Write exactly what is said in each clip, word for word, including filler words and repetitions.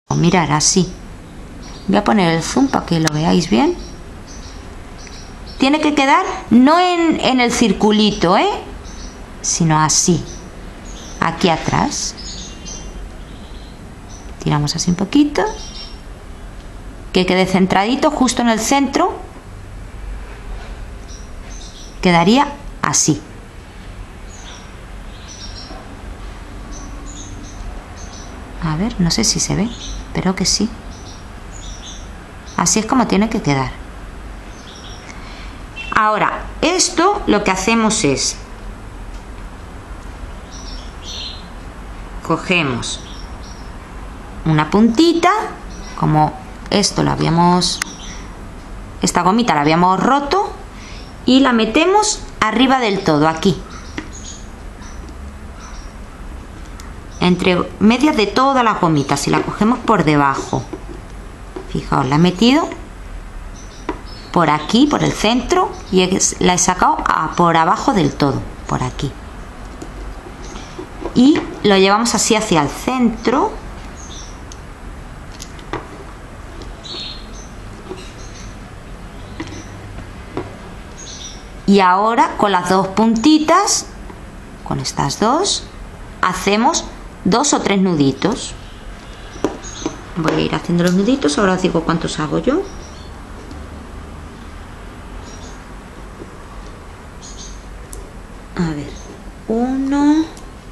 Mirar así. Voy a poner el zoom para que lo veáis bien. Tiene que quedar no en, en el circulito, ¿eh? Sino así. Aquí atrás. Tiramos así un poquito. Que quede centradito justo en el centro. Quedaría así. A ver, no sé si se ve. Espero que sí. Así es como tiene que quedar. Ahora, esto lo que hacemos es cogemos una puntita, como esto lo habíamos, esta gomita la habíamos roto, y la metemos arriba del todo, aquí, entre medias de todas las gomitas, y la cogemos por debajo. Fijaos, la he metido por aquí, por el centro, y la he sacado a, por abajo del todo, por aquí. Y lo llevamos así hacia el centro. Y ahora con las dos puntitas, con estas dos, hacemos dos o tres nuditos. Voy a ir haciendo los nuditos, ahora os digo cuántos hago yo. A ver, uno,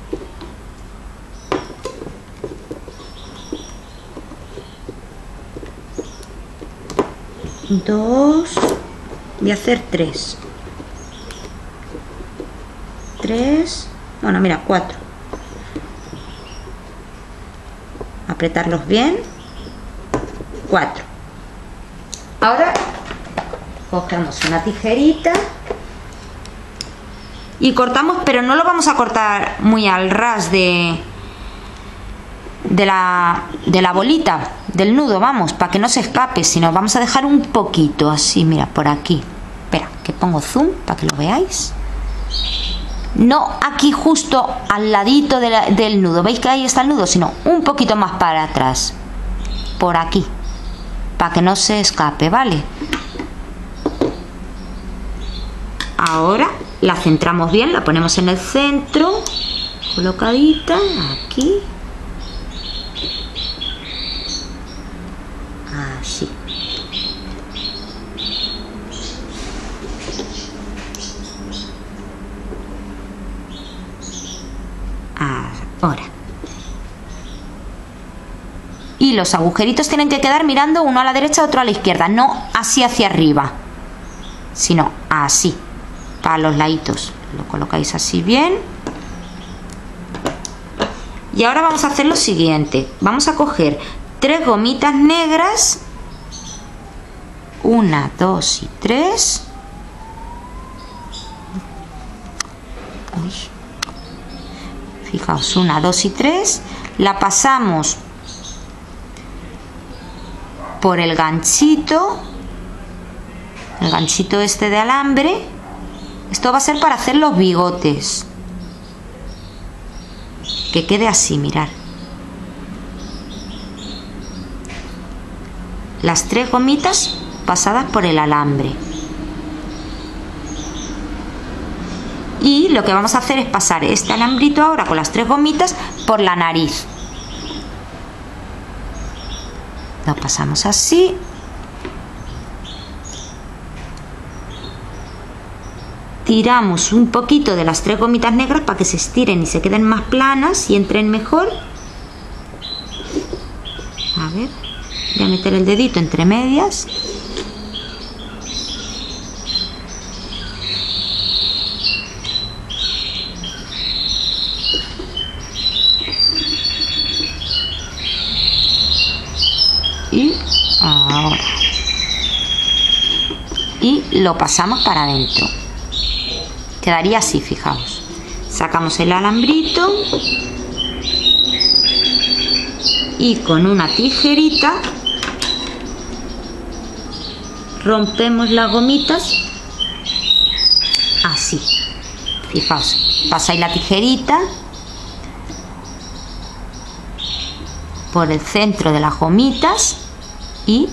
dos, voy a hacer tres, tres, bueno, mira, cuatro. Apretarlos bien. Cuatro. Ahora cogemos una tijerita y cortamos, pero no lo vamos a cortar muy al ras de de la de la bolita del nudo, vamos, para que no se escape, sino vamos a dejar un poquito así, mira, por aquí. Espera, que pongo zoom para que lo veáis. No aquí justo al ladito de la, del nudo, veis que ahí está el nudo, sino un poquito más para atrás, por aquí, para que no se escape, ¿vale? Ahora la centramos bien, la ponemos en el centro, colocadita, aquí, así. Ahora. Y los agujeritos tienen que quedar mirando uno a la derecha, otro a la izquierda, no así hacia arriba, sino así, para los laditos. Lo colocáis así bien. Y ahora vamos a hacer lo siguiente. Vamos a coger tres gomitas negras, una, dos y tres. Uy. Fijaos, una, dos y tres, la pasamos por el ganchito, el ganchito este de alambre. Esto va a ser para hacer los bigotes, que quede así, mirar. Las tres gomitas pasadas por el alambre. Y lo que vamos a hacer es pasar este alambrito ahora con las tres gomitas por la nariz. Lo pasamos así. Tiramos un poquito de las tres gomitas negras para que se estiren y se queden más planas y entren mejor. A ver, voy a meter el dedito entre medias. Y ahora, y lo pasamos para adentro. Quedaría así, fijaos. Sacamos el alambrito y con una tijerita rompemos las gomitas así. Fijaos, pasáis la tijerita por el centro de las gomitas y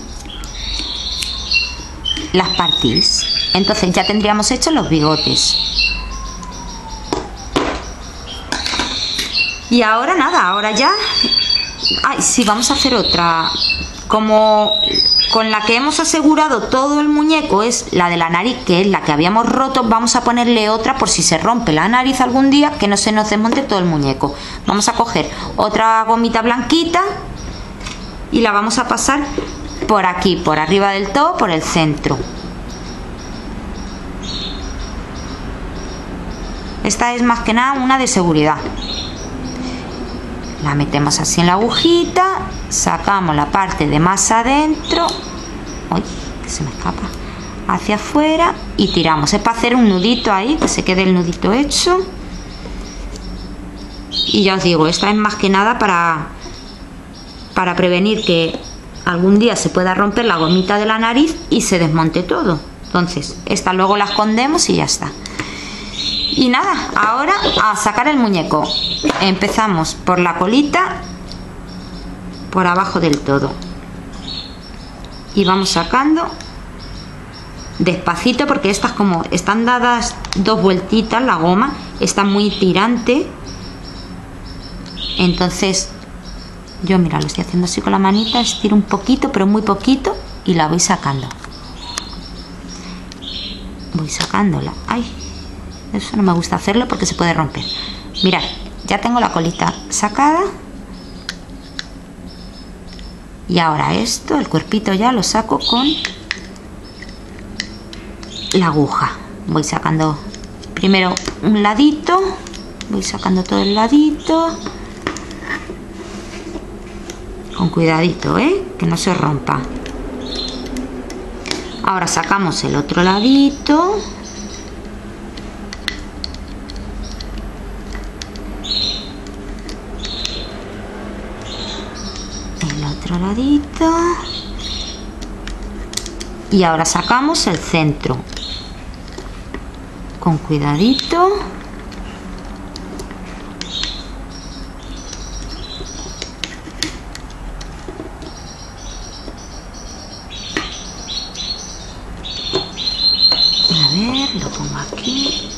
las partís. Entonces ya tendríamos hechos los bigotes. Y ahora nada, ahora ya... Ay, sí, vamos a hacer otra. Como con la que hemos asegurado todo el muñeco es la de la nariz, que es la que habíamos roto, vamos a ponerle otra por si se rompe la nariz algún día, que no se nos desmonte todo el muñeco. Vamos a coger otra gomita blanquita y la vamos a pasar por aquí, por arriba del todo, por el centro. Esta es más que nada una de seguridad. La metemos así en la agujita, sacamos la parte de más adentro, uy, que se me escapa, hacia afuera y tiramos. Es para hacer un nudito ahí, que se quede el nudito hecho. Y ya os digo, esta es más que nada para, para prevenir que algún día se pueda romper la gomita de la nariz y se desmonte todo. Entonces, esta luego la escondemos y ya está. Y nada, ahora a sacar el muñeco. Empezamos por la colita, por abajo del todo, y vamos sacando despacito, porque estas, como están dadas dos vueltitas, la goma está muy tirante. Entonces yo, mira, lo estoy haciendo así con la manita, estiro un poquito, pero muy poquito, y la voy sacando. Voy sacándola. Ay, eso no me gusta hacerlo porque se puede romper. Mirad, ya tengo la colita sacada. Y ahora esto, el cuerpito ya lo saco con la aguja. Voy sacando primero un ladito, voy sacando todo el ladito. Con cuidadito, ¿eh? Que no se rompa. Ahora sacamos el otro ladito. Otro ladito, y ahora sacamos el centro con cuidadito. A ver, lo pongo aquí.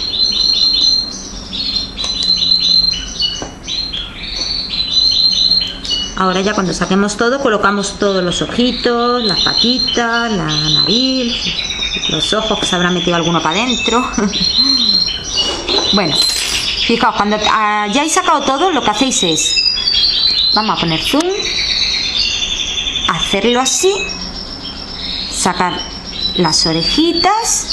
Ahora ya cuando saquemos todo, colocamos todos los ojitos, las patitas, la nariz, los ojos, que se habrá metido alguno para adentro. Bueno, fijaos, cuando hayáis sacado todo, lo que hacéis es, vamos a poner zoom, hacerlo así, sacar las orejitas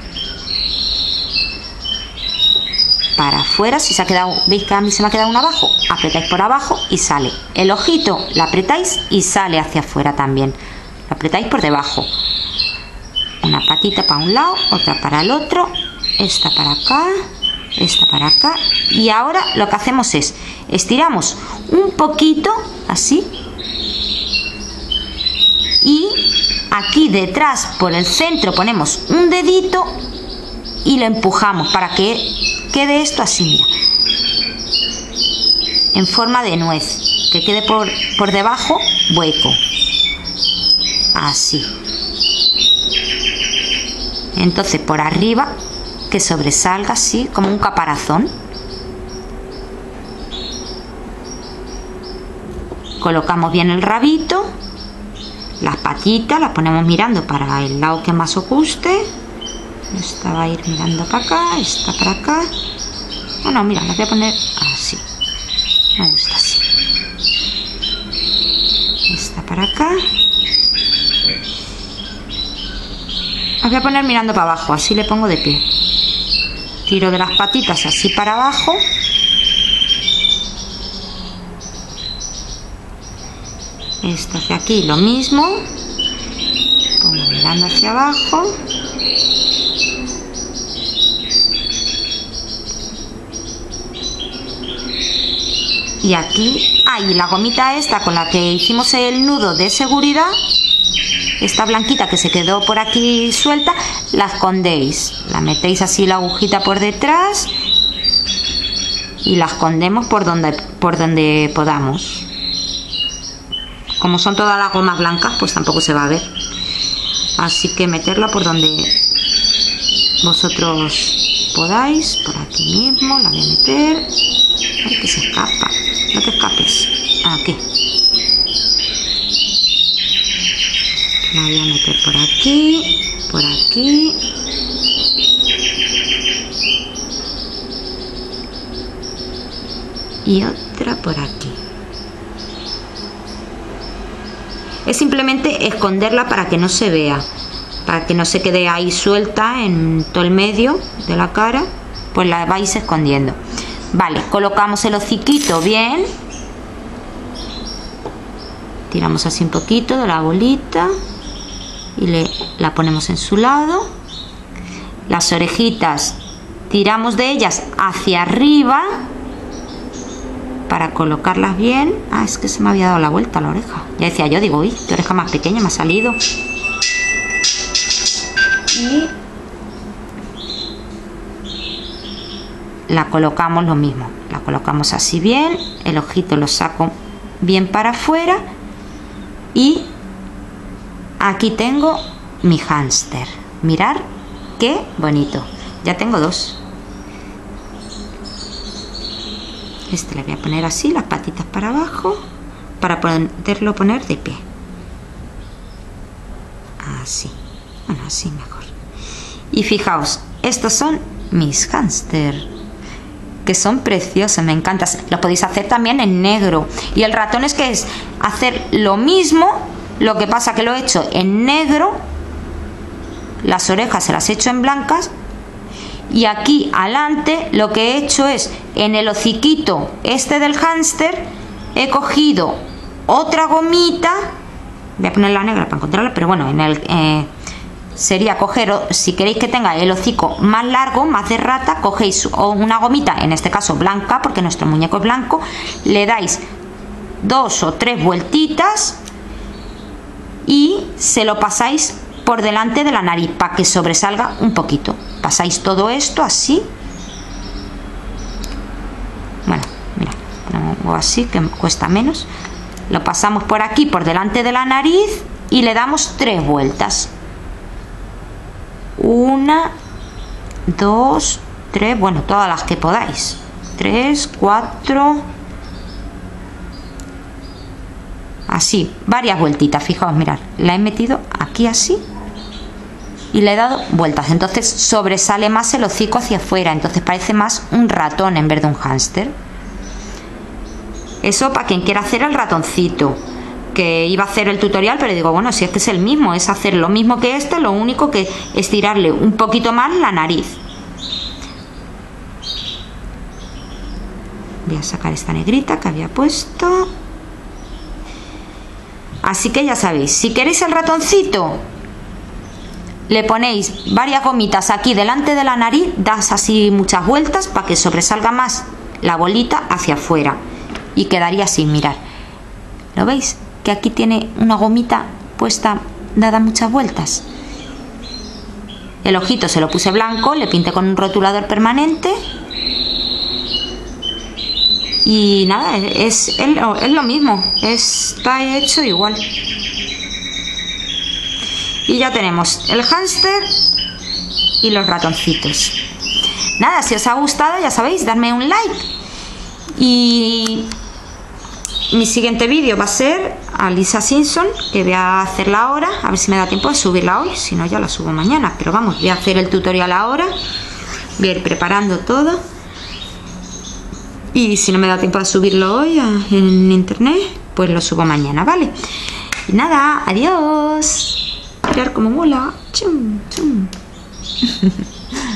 para afuera. Si se ha quedado, veis que a mí se me ha quedado una abajo, apretáis por abajo y sale. El ojito la apretáis y sale hacia afuera también. Lo apretáis por debajo. Una patita para un lado, otra para el otro, esta para acá, esta para acá. Y ahora lo que hacemos es, estiramos un poquito, así. Y aquí detrás, por el centro, ponemos un dedito y lo empujamos para que quede esto así, mira, en forma de nuez, que quede por, por debajo hueco, así. Entonces por arriba que sobresalga así como un caparazón. Colocamos bien el rabito, las patitas las ponemos mirando para el lado que más os guste. Esta va a ir mirando para acá, esta para acá. Bueno, mira, la voy a poner así. Me gusta así. Esta para acá. La voy a poner mirando para abajo, así le pongo de pie. Tiro de las patitas así para abajo. Esta hacia aquí, lo mismo. Pongo mirando hacia abajo. Y aquí, ahí la gomita esta con la que hicimos el nudo de seguridad, esta blanquita que se quedó por aquí suelta, la escondéis, la metéis así la agujita por detrás y la escondemos por donde, por donde podamos. como son todas las gomas blancas, pues tampoco se va a ver. Así que meterla por donde vosotros podáis. Por aquí mismo la voy a meter. Ay, que se escapa. No te escapes. Aquí. La voy a meter por aquí. Por aquí. Y otra por aquí. Es simplemente esconderla para que no se vea, para que no se quede ahí suelta en todo el medio de la cara, pues la vais escondiendo. Vale, colocamos el hociquito bien, tiramos así un poquito de la bolita y le, la ponemos en su lado. Las orejitas tiramos de ellas hacia arriba para colocarlas bien. Ah, es que se me había dado la vuelta a la oreja. Ya decía yo, digo, uy, qué oreja más pequeña me ha salido. Y la colocamos lo mismo. La colocamos así bien. El ojito lo saco bien para afuera. Y aquí tengo mi hámster. Mirad qué bonito. Ya tengo dos. Este le voy a poner así, las patitas para abajo, para poderlo poner de pie. Así. Bueno, así mejor. Y fijaos, estos son mis hámster, que son preciosos, me encantan. Lo podéis hacer también en negro. Y el ratón es que es hacer lo mismo, lo que pasa que lo he hecho en negro. Las orejas se las he hecho en blancas. Y aquí adelante lo que he hecho es, en el hociquito este del hámster, he cogido otra gomita. Voy a poner la negra para encontrarla, pero bueno, en el eh, sería coger, si queréis que tenga el hocico más largo, más de rata, cogéis una gomita, en este caso blanca, porque nuestro muñeco es blanco, le dais dos o tres vueltitas y se lo pasáis por delante de la nariz para que sobresalga un poquito. Pasáis todo esto así. Bueno, mira, pongo así que cuesta menos. Lo pasamos por aquí, por delante de la nariz, y le damos tres vueltas. Una, dos, tres, bueno, todas las que podáis. Tres, cuatro. Así, varias vueltitas, fijaos, mirad. La he metido aquí así. Y le he dado vueltas, entonces sobresale más el hocico hacia afuera, entonces parece más un ratón en vez de un hámster. Eso para quien quiera hacer el ratoncito, que iba a hacer el tutorial, pero digo, bueno, si es que es el mismo, es hacer lo mismo que este, lo único que es tirarle un poquito más la nariz. Voy a sacar esta negrita que había puesto. Así que ya sabéis, si queréis el ratoncito, le ponéis varias gomitas aquí delante de la nariz, das así muchas vueltas para que sobresalga más la bolita hacia afuera y quedaría así, mirad. ¿Lo veis? Que aquí tiene una gomita puesta, dada muchas vueltas. El ojito se lo puse blanco, le pinté con un rotulador permanente. Y nada, es, es, es lo mismo, está hecho igual. Y ya tenemos el hámster y los ratoncitos. Nada, si os ha gustado, ya sabéis, dadme un like. Y mi siguiente vídeo va a ser a Lisa Simpson, que voy a hacerla ahora, a ver si me da tiempo de subirla hoy, si no ya la subo mañana. Pero vamos, voy a hacer el tutorial ahora, voy a ir preparando todo. Y si no me da tiempo de subirlo hoy en internet, pues lo subo mañana, ¿vale? Y nada, adiós. Mirad cómo mola. Chum, chum.